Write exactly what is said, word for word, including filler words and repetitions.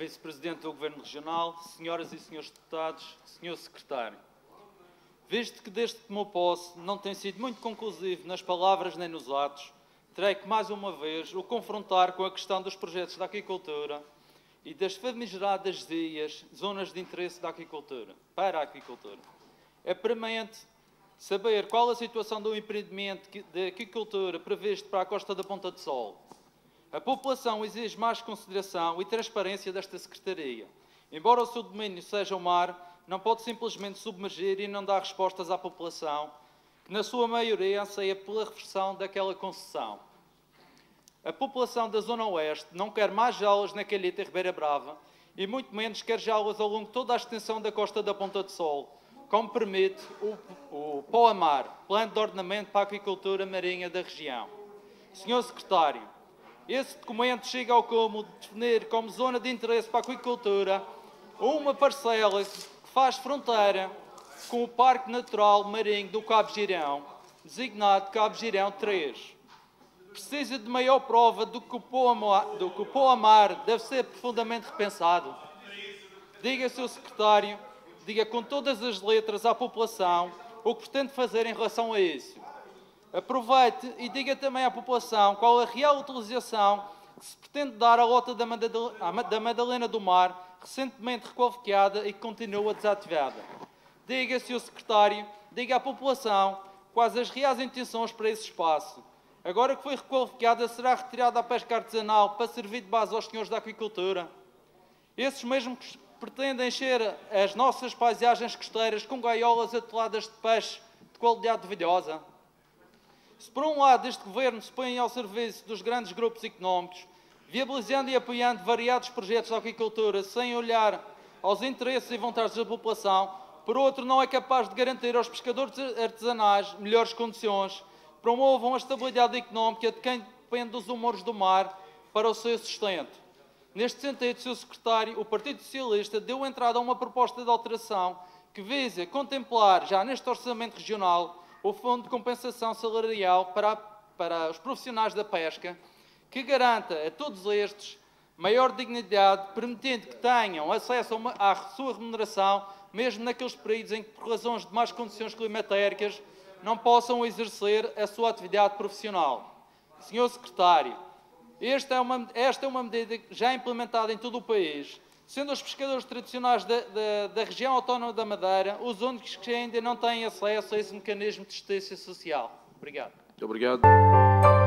Vice-Presidente do Governo Regional, senhoras e senhores deputados, senhor Secretário. Visto que desde que tomou posse não tem sido muito conclusivo nas palavras nem nos atos, terei que mais uma vez o confrontar com a questão dos projetos da aquicultura e das famigeradas Z I As, zonas de interesse da aquicultura, para a aquicultura. É premente saber qual a situação do empreendimento de aquicultura previsto para a Costa da Ponta de Sol. A população exige mais consideração e transparência desta Secretaria. Embora o seu domínio seja o mar, não pode simplesmente submergir e não dar respostas à população, que na sua maioria anseia pela reversão daquela concessão. A população da Zona Oeste não quer mais jaulas na Calheta e Ribeira Brava e muito menos quer jaulas ao longo de toda a extensão da Costa da Ponta de Sol, como permite o, o POAMAR, Plano de Ordenamento para a Aquicultura Marinha da região. senhor Secretário, esse documento chega ao cúmulo de definir como zona de interesse para a aquicultura uma parcela que faz fronteira com o Parque Natural Marinho do Cabo Girão, designado Cabo Girão três. Precisa de maior prova do que o POAMAR, do que o POAMAR deve ser profundamente repensado? Diga, senhor Secretário, diga com todas as letras à população o que pretende fazer em relação a isso. Aproveite e diga também à população qual a real utilização que se pretende dar à Lota da Madalena do Mar, recentemente requalificada e que continua desativada. Diga, senhor Secretário, diga à população quais as reais intenções para esse espaço. Agora que foi requalificada, será retirada a pesca artesanal para servir de base aos senhores da aquicultura? Esses mesmos que pretendem encher as nossas paisagens costeiras com gaiolas atoladas de peixe de qualidade duvidosa? Se por um lado este Governo se põe ao serviço dos grandes grupos económicos, viabilizando e apoiando variados projetos de aquicultura sem olhar aos interesses e vontades da população, por outro não é capaz de garantir aos pescadores artesanais melhores condições, promovam a estabilidade económica de quem depende dos humores do mar para o seu sustento. Neste sentido, senhor Secretário, o Partido Socialista deu entrada a uma proposta de alteração que visa contemplar, já neste Orçamento Regional, o Fundo de Compensação Salarial para, para os profissionais da pesca, que garanta a todos estes maior dignidade, permitindo que tenham acesso a uma, à sua remuneração, mesmo naqueles períodos em que, por razões de más condições climatéricas, não possam exercer a sua atividade profissional. senhor Secretário, esta é uma, esta é uma medida já implementada em todo o país, sendo os pescadores tradicionais da, da, da região autónoma da Madeira os únicos que ainda não têm acesso a esse mecanismo de assistência social. Obrigado. Muito obrigado.